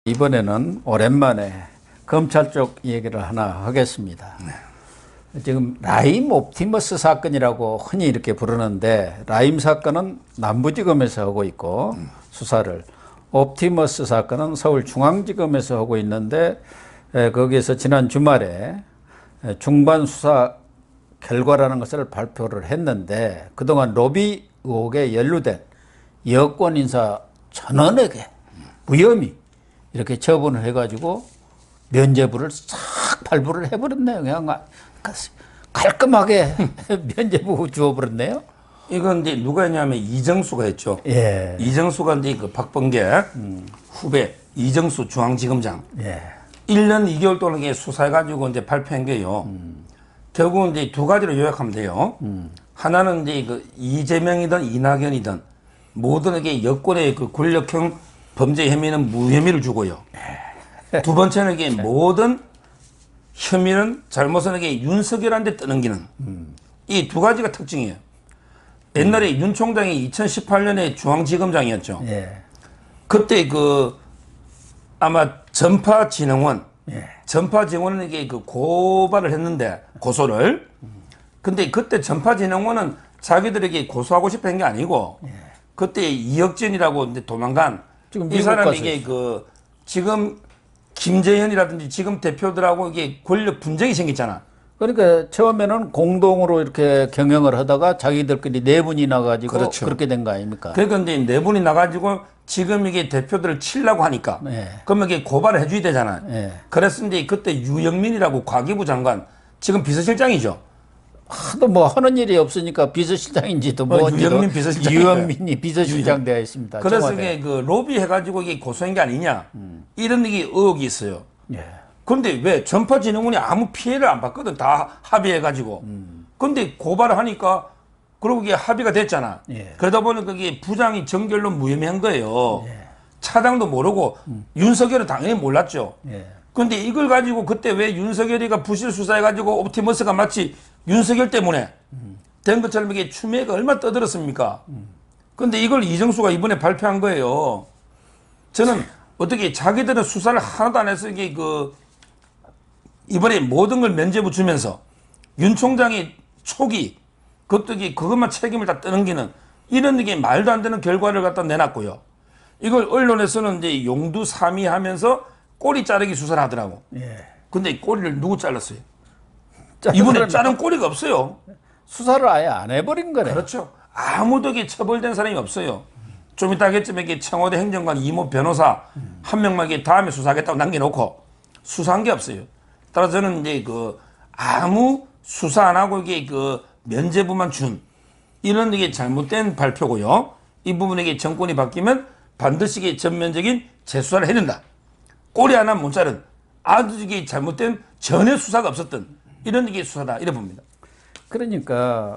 이번에는 오랜만에 검찰 쪽 얘기를 하나 하겠습니다. 지금 라임 옵티머스 사건이라고 흔히 이렇게 부르는데, 라임 사건은 남부지검에서 하고 있고 수사를, 옵티머스 사건은 서울중앙지검에서 하고 있는데, 거기에서 지난 주말에 중반 수사 결과라는 것을 발표를 했는데, 그동안 로비 의혹에 연루된 여권 인사 전원에게 무혐의 이렇게 처분을 해가지고 면죄부를 싹 발부를 해버렸네요. 그냥 깔끔하게 면죄부 주어버렸네요. 이건 이제 누가 했냐면 이정수가 했죠. 예. 이정수가 이제 그 박범계 후배 이정수 중앙지검장. 예. 1년 2개월 동안 수사해가지고 이제 발표한 게요. 결국은 이제 두 가지로 요약하면 돼요. 하나는 이제 그 이재명이든 이낙연이든 모든에게 여권의 그 권력형 범죄 혐의는 무혐의를 주고요. 두 번째는 이게 모든 혐의는 잘못은 이게 윤석열한테 떠넘기는 이 두 가지가 특징이에요. 옛날에 윤 총장이 2018년에 중앙지검장이었죠. 예. 그때 그 아마 전파진흥원, 예. 전파진흥원에게 그 고발을 했는데 고소를. 근데 그때 전파진흥원은 자기들에게 고소하고 싶어 한 게 아니고 그때 이혁진이라고 이제 도망간 지금 이 사람이 가서 이게 그 지금 김재현이라든지 지금 대표들하고 이게 권력 분쟁이 생겼잖아. 그러니까 처음에는 공동으로 이렇게 경영을 하다가 자기들끼리 내분이 나가지고 그렇죠. 그렇게 된 거 아닙니까? 그러니까 이제 내분이 나가지고 지금 이게 대표들을 치려고 하니까 네. 그러면 이게 고발을 해줘야 되잖아. 네. 그래서 이제 그때 유영민이라고 과기부 장관 지금 비서실장이죠. 하도 뭐 하는 일이 없으니까 비서실장인지도 뭔지도 유영민 비서실장. 유영민이 비서실장 되어 있습니다. 그래서 청와대. 이게 그 로비 해가지고 이게 고소한 게 아니냐 이런 이게 의혹이 있어요. 예. 그런데 왜 전파진흥원이 아무 피해를 안 받거든. 다 합의해가지고. 그런데 고발을 하니까 그러고 이게 합의가 됐잖아. 예. 그러다 보니 그게 부장이 정결로 무혐의한 거예요. 차장도 모르고 윤석열은 당연히 몰랐죠. 예. 그런데 이걸 가지고 그때 왜 윤석열이가 부실 수사해가지고 옵티머스가 마치 윤석열 때문에 된 것처럼 이게 추미애가 얼마나 떠들었습니까? 그런데 이걸 이정수가 이번에 발표한 거예요. 저는 어떻게 자기들은 수사를 하나도 안 해서 이게 그 이번에 모든 걸 면죄부 주면서 윤 총장이 초기 그것만 책임을 다 떠넘기는 이런 게 말도 안 되는 결과를 갖다 내놨고요. 이걸 언론에서는 이제 용두 삼위하면서 꼬리 자르기 수사를 하더라고. 예. 근데 꼬리를 누구 잘랐어요? 이번에 자른 꼬리가 없어요. 수사를 아예 안 해버린 거네. 그렇죠. 아무도 이게 처벌된 사람이 없어요. 좀 이따 하겠지만 이게 청와대 행정관 이모 변호사 한 명만 이게 다음에 수사하겠다고 남겨놓고 수사한 게 없어요. 따라서 저는 이제 그 아무 수사 안 하고 이게 그 면죄부만 준 이런 이게 잘못된 발표고요. 이 부분에 이게 정권이 바뀌면 반드시 이게 전면적인 재수사를 해야 된다. 꼬리 하나 못 자른 아주 이게 잘못된 전혀 수사가 없었던 이런 이게 수사다 이래 봅니다. 그러니까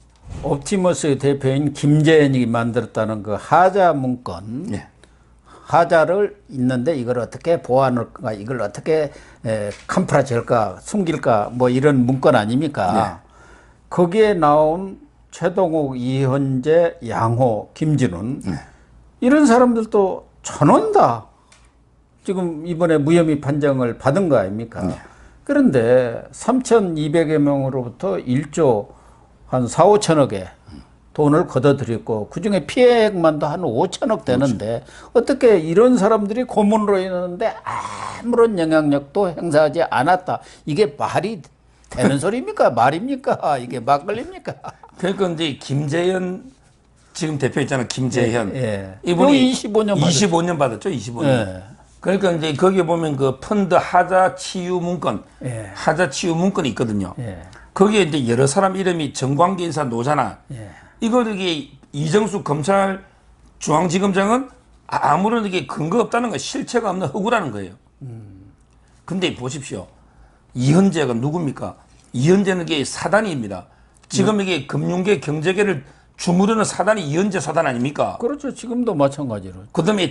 옵티머스 대표인 김재현이 만들었다는 그 하자 문건, 예. 하자를 있는데 이걸 어떻게 보완할까, 이걸 어떻게 캄프라질까, 숨길까, 뭐 이런 문건 아닙니까? 거기에 나온 최동욱, 이현재, 양호, 김진훈 이런 사람들도 전원 다 지금 이번에 무혐의 판정을 받은 거 아닙니까? 그런데 3,200여 명으로부터 1조 한 4, 5천억의 돈을 걷어들였고 그중에 피해액만도 한 5천억 되는데 어떻게 이런 사람들이 고문으로 있는데 아무런 영향력도 행사하지 않았다. 이게 말이 되는 소리입니까? 말입니까? 이게 막걸리입니까? 그러니까 이제 김재현 지금 대표 있잖아요. 김재현. 예. 이분이 25년 받았죠. 25년. 예. 그러니까 이제 거기에 보면 그 펀드 하자 치유 문건, 예. 하자 치유 문건이 있거든요. 예. 거기에 이제 여러 사람 이름이 정광기 인사 노잖아. 예. 이거 이게 이정수 검찰 중앙지검장은 아무런 이게 근거 없다는 거, 실체가 없는 허구라는 거예요. 근데 보십시오. 이현재가 누굽니까? 이현재는 이게 사단입니다. 지금 이게 금융계, 경제계를 주무르는 사단이 이현재 사단 아닙니까? 그렇죠. 지금도 마찬가지로. 그 다음에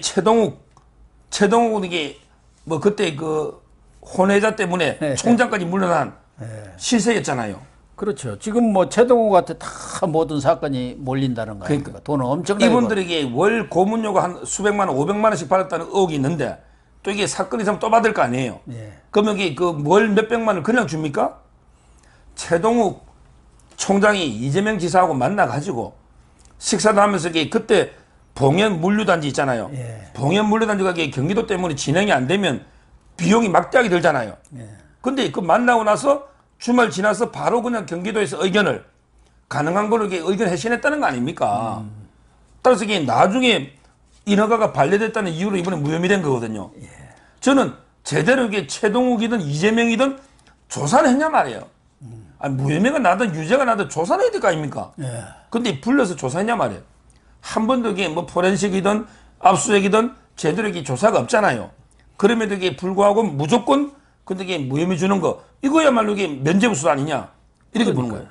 최동욱은 이게 뭐 그때 그 혼외자 때문에 총장까지 물러난 실세였잖아요. 그렇죠. 지금 뭐 최동욱한테 다 모든 사건이 몰린다는 거예요. 그러니까 돈은 엄청나게 이분들에게 월 고문료가 한 수백만 원, 500만 원씩 받았다는 의혹이 있는데 또 이게 사건이 있으면 또 받을 거 아니에요. 예. 그러면 이게 그월 몇백만을 그냥 줍니까? 최동욱 총장이 이재명 지사하고 만나가지고 식사도 하면서 이게 그때 봉현 물류단지 있잖아요. 예. 봉현 물류단지가 이게 경기도 때문에 진행이 안 되면 비용이 막대하게 들잖아요. 예. 근데 그 만나고 나서 주말 지나서 바로 그냥 경기도에서 의견을 가능한 걸로 이게 의견 해신했다는 거 아닙니까? 따라서 이게 나중에 인허가가 반려됐다는 이유로 이번에 무혐의 된 거거든요. 예. 저는 제대로 이게 최동욱이든 이재명이든 조사를 했냐 말이에요. 아니, 무혐의가 나든 유죄가 나든 조사를 해야 될 거 아닙니까? 예. 근데 불러서 조사했냐 말이에요. 한 번도 이게 뭐 포렌식이든 압수수색이든 제대로 이게 조사가 없잖아요. 그럼에도 이게 불구하고 무조건 근데 이게 무혐의 주는 거 이거야말로 이게 면죄부 수사 아니냐 이렇게 보는 거예요.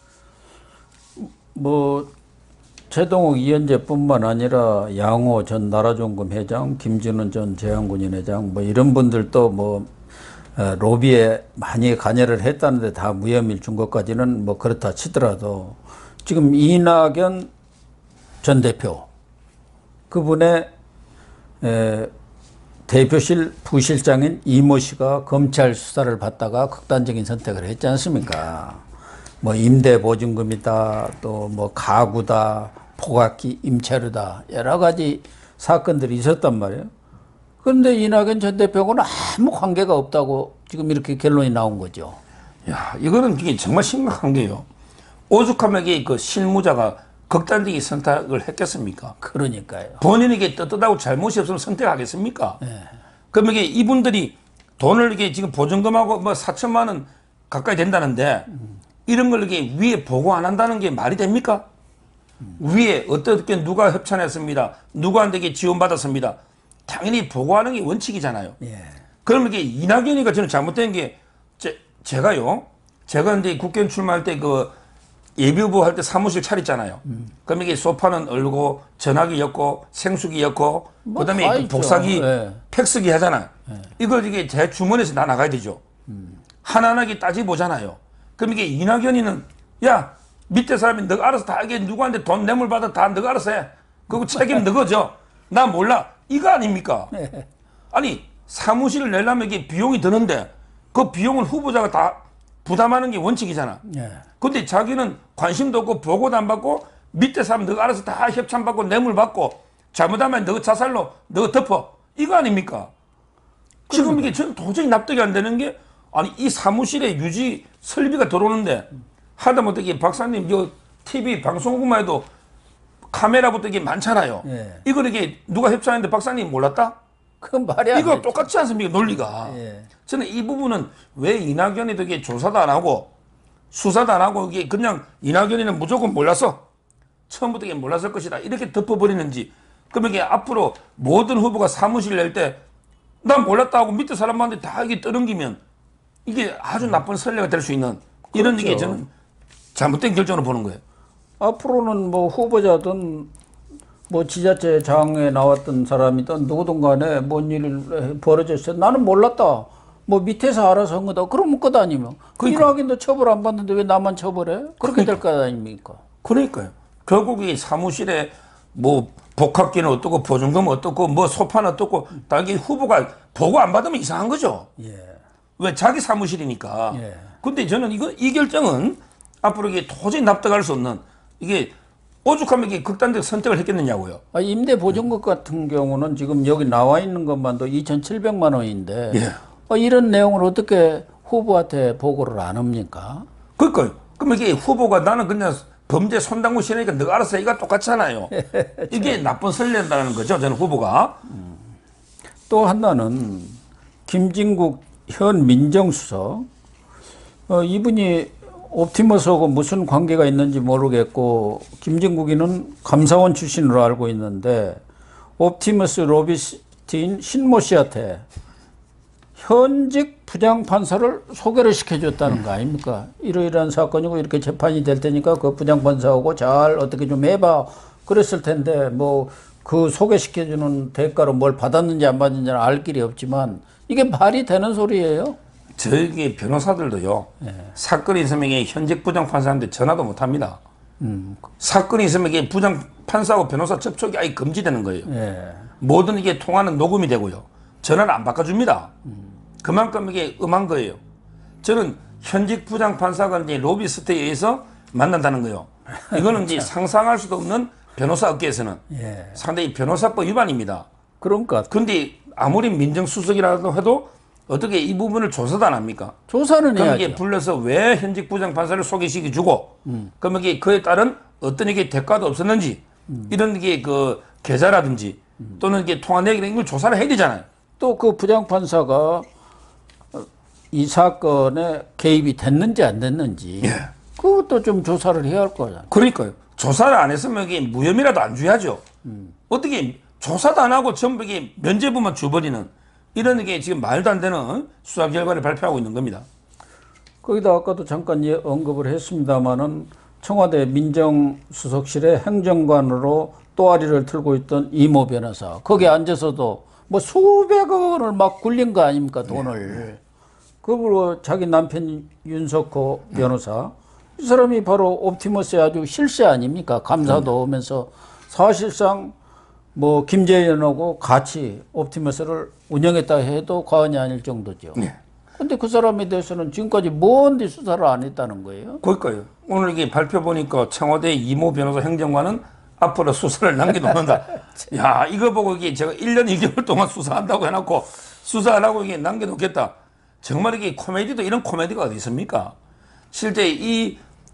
뭐 최동욱 이현재뿐만 아니라 양호 전 나라종금 회장, 김진훈 전 제한군인 회장 뭐 이런 분들도 뭐 로비에 많이 관여를 했다는데 다 무혐의를 준 것까지는 뭐 그렇다 치더라도 지금 이낙연 전 대표 그분의 대표실 부실장인 이모 씨가 검찰 수사를 받다가 극단적인 선택을 했지 않습니까? 뭐 임대 보증금이다, 또 뭐 가구다, 포괄기 임차료다 여러 가지 사건들이 있었단 말이에요. 그런데 이낙연 전 대표하고는 아무 관계가 없다고 지금 이렇게 결론이 나온 거죠. 야, 이거는 이게 정말 심각한 게요. 오죽하면 그 실무자가 극단적인 선택을 했겠습니까? 그러니까요. 본인에게 떳떳하고 잘못이 없으면 선택하겠습니까? 그러면 이게 이분들이 돈을 이게 지금 보증금하고 뭐 4천만 원 가까이 된다는데 이런 걸 이게 위에 보고 안 한다는 게 말이 됩니까? 위에 어떻게 누가 협찬했습니다. 누구한테 이게 지원받았습니다. 당연히 보고하는 게 원칙이잖아요. 예. 그러면 이게 이낙연이가 저는 잘못된 게 제가 근데 국회의원 출마할 때 그 예비후보 할 때 사무실 차렸잖아요. 그럼 이게 소파는 얼고 전화기 엮고 생수기 엮고 뭐 그다음에 다 그 있죠. 복사기 예. 팩스기 하잖아요. 이걸 이게 제 주머니에서 다 나가야 되죠. 하나하나 따지 보잖아요. 그럼 이게 이낙연이는 야 밑에 사람이 너가 알아서 다 이게 누구한테 돈 뇌물 받아 다 너가 알아서 해. 그거 책임 너거죠. 나 몰라. 이거 아닙니까? 아니 사무실을 내려면 이게 비용이 드는데 그 비용은 후보자가 다 부담하는 게 원칙이잖아. 예. 근데 자기는 관심도 없고 보고도 안 받고 밑에 사람 너가 알아서 다 협찬 받고 뇌물 받고 잘못하면 너 자살로 너 덮어. 이거 아닙니까? 지금 이게 전 도저히 납득이 안 되는 게 아니 이 사무실에 유지 설비가 들어오는데 하다못해 이게 박사님 저 TV 방송국만 해도 카메라부터 이게 많잖아요. 예. 이걸 이게 누가 협찬했는데 박사님 몰랐다? 그건 말이 안 이거 되죠. 똑같지 않습니까? 논리가. 예. 저는 이 부분은 왜 이낙연이 되게 조사도 안 하고 수사도 안 하고 이게 그냥 이낙연이는 무조건 몰라서 처음부터 이게 몰랐을 것이다. 이렇게 덮어버리는지. 그러면 이게 앞으로 모든 후보가 사무실 낼 때 난 몰랐다 하고 밑에 사람한테 다 이게 떠넘기면 이게 아주 나쁜 선례가 될 수 있는 이런 그렇죠. 이게 저는 잘못된 결정으로 보는 거예요. 앞으로는 뭐 후보자든 뭐 지자체 장에 나왔던 사람이든 누구든 간에 뭔 일이 벌어졌어요. 나는 몰랐다. 뭐 밑에서 알아서 한 거다. 그러면 끝 아니면. 그러니까. 이낙연도 처벌 안 받는데 왜 나만 처벌해? 그렇게 될 거 아닙니까? 그러니까요. 결국 이 사무실에 뭐 복합기는 어떻고 보증금 어떻고 뭐 소파는 어떻고 다 이게 후보가 보고 안 받으면 이상한 거죠. 예. 왜 자기 사무실이니까. 예. 근데 저는 이 결정은 앞으로 이게 도저히 납득할 수 없는 이게 오죽하면 이게 극단적 선택을 했겠느냐고요. 아, 임대 보증금 같은 경우는 지금 여기 나와 있는 것만도 2,700만 원인데 예. 이런 내용을 어떻게 후보한테 보고를 안 합니까? 그러니까요. 그럼 이게 후보가 나는 그냥 범죄 손당무 싫으니까 너가 알아서 해. 이거 똑같잖아요. 이게 나쁜 선례라는 거죠. 저는 후보가. 또 하나는 김진국 현 민정수석 이분이 옵티머스하고 무슨 관계가 있는지 모르겠고 김진국이는 감사원 출신으로 알고 있는데 옵티머스 로비스트인 신모 씨한테 현직 부장판사를 소개를 시켜줬다는 거 아닙니까? 이러이러한 사건이고 이렇게 재판이 될 테니까 그 부장판사하고 잘 어떻게 좀 해봐 그랬을 텐데 뭐 그 소개시켜주는 대가로 뭘 받았는지 안 받았는지는 알 길이 없지만 이게 말이 되는 소리예요? 저희 변호사들도요. 사건이 있으면 이게 현직 부장판사한테 전화도 못 합니다. 사건이 있으면 이게 부장판사하고 변호사 접촉이 아예 금지되는 거예요. 예. 모든 이게 통화는 녹음이 되고요. 전화를 안 바꿔줍니다. 그만큼 이게 음한 거예요. 저는 현직 부장판사가 이제 로비스트에 의해서 만난다는 거예요. 이거는 이제 상상할 수도 없는 변호사 업계에서는 예. 상당히 변호사법 위반입니다. 그러니까 근데 아무리 민정수석이라도 해도 어떻게 이 부분을 조사도 안 합니까? 조사는 그럼 해야죠. 이게 불러서 왜 현직 부장판사를 소개시켜주고, 그럼 이게 그에 따른 어떤 이게 대가도 없었는지, 이런 게 그 계좌라든지, 또는 이게 통화 내역 이런 걸 조사를 해야 되잖아요. 또 그 부장판사가 이 사건에 개입이 됐는지 안 됐는지 예. 그것도 좀 조사를 해야 할 거잖아요. 그러니까요. 조사를 안 했으면 이게 무혐의라도 안 줘야죠. 어떻게 조사도 안 하고 전부 이게 면죄부만 줘버리는 이런 게 지금 말도 안 되는 수사 결과를 발표하고 있는 겁니다. 거기다 아까도 잠깐 언급을 했습니다마는 청와대 민정수석실의 행정관으로 또아리를 틀고 있던 이모 변호사 거기 앉아서도 뭐 수백억 원을 막 굴린 거 아닙니까 돈을. 그리고 자기 남편 윤석호 변호사 이 사람이 바로 옵티머스의 아주 실세 아닙니까? 감사도 오면서 사실상 뭐 김재현하고 같이 옵티머스를 운영했다 해도 과언이 아닐 정도죠. 근데 그 사람에 대해서는 지금까지 뭔데 수사를 안 했다는 거예요? 그럴까요? 오늘 이게 발표 보니까 청와대 이모 변호사 행정관은 앞으로 수사를 남겨놓는다. 야, 이거 보고 이게 제가 1년 2개월 동안 수사한다고 해놓고 수사 안 하고 이게 남겨놓겠다. 정말 이게 코미디도 이런 코미디가 어디 있습니까? 실제 이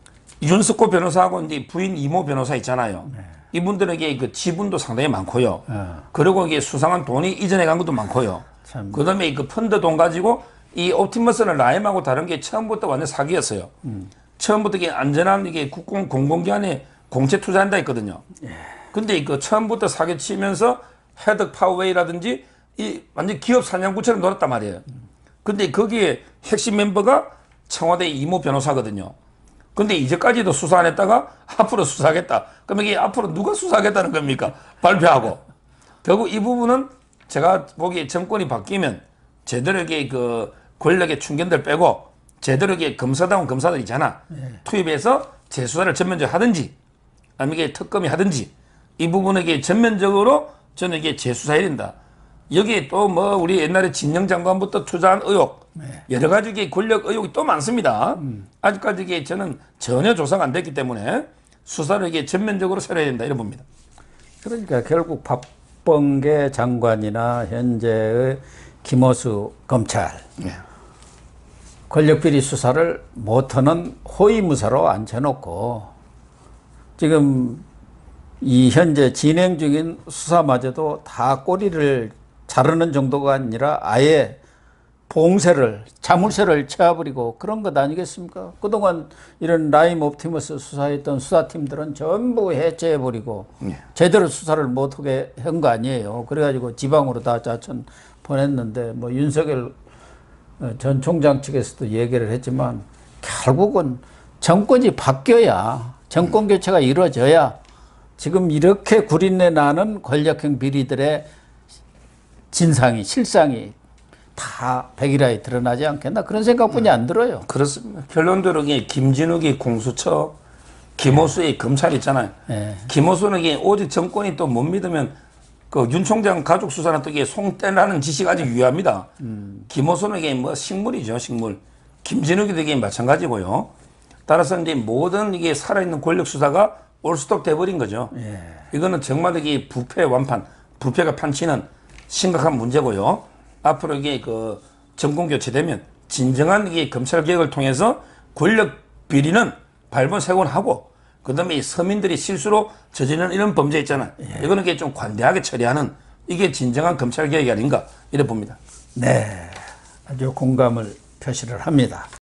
윤석호 변호사하고 이제 부인 이모 변호사 있잖아요. 이분들에게 그 지분도 상당히 많고요. 그리고 이게 수상한 돈이 이전에 간 것도 많고요. 그 다음에 그 펀드 돈 가지고 이 옵티머스는 라임하고 다른 게 처음부터 완전 사기였어요. 처음부터 이게 안전한 이게 국공 공공기관에 공채 투자한다 했거든요. 근데 그 처음부터 사기 치면서 헤드 파워웨이라든지 이 완전 기업 사냥구처럼 놀았단 말이에요. 근데 거기에 핵심 멤버가 청와대 이모 변호사거든요. 근데 이제까지도 수사 안 했다가 앞으로 수사하겠다. 그럼 이게 앞으로 누가 수사하겠다는 겁니까? 발표하고. 결국 이 부분은 제가 보기에 정권이 바뀌면 제대로 이게 그 권력의 충견들 빼고 제대로 이게 검사다운 검사들 있잖아. 투입해서 재수사를 전면적으로 하든지 아니면 이게 특검이 하든지 이 부분에 이게 전면적으로 저는 이게 재수사해야 된다. 여기에 또 뭐 우리 옛날에 진영 장관부터 투자한 의혹 여러 가지 이게 권력 의혹이 또 많습니다. 아직까지 이게 저는 전혀 조사가 안 됐기 때문에 수사를 이게 전면적으로 세워야 된다 이런 봅니다. 그러니까 결국 박범계 장관이나 현재의 김호수 검찰 권력비리 수사를 못하는 호위무사로 앉혀놓고 지금 이 현재 진행 중인 수사마저도 다 꼬리를 자르는 정도가 아니라 아예 봉쇄를 자물쇠를 쳐버리고 그런 것 아니겠습니까? 그동안 이런 라임 옵티머스 수사했던 수사팀들은 전부 해체해버리고 제대로 수사를 못하게 한 거 아니에요. 그래가지고 지방으로 다 자천 보냈는데 뭐 윤석열 전 총장 측에서도 얘기를 했지만 결국은 정권이 바뀌어야 정권 교체가 이루어져야 지금 이렇게 구린내 나는 권력형 비리들의 진상이 실상이 다 백일하에 드러나지 않겠나 그런 생각뿐이 안 들어요. 그렇습니다. 결론적으로 김진욱이 공수처, 김호수의 검찰 있잖아요. 김호수는 이게 오직 정권이 또 못 믿으면 그 윤 총장 가족 수사는 또 이게 송떼라는 지시가 아주 유효합니다. 김호수는 이게 뭐 식물이죠, 식물. 김진욱이도 이게 마찬가지고요. 따라서 이제 모든 이게 살아있는 권력 수사가 올스톱 돼버린 거죠. 이거는 정말 이게 부패 완판, 부패가 판치는 심각한 문제고요. 앞으로 이게 그 정권 교체되면 진정한 이게 검찰 개혁을 통해서 권력 비리는 발본색원하고 그다음에 이 서민들이 실수로 저지르는 이런 범죄 있잖아요. 이거는 이게 좀 관대하게 처리하는 이게 진정한 검찰 개혁이 아닌가 이래 봅니다. 네, 아주 공감을 표시를 합니다.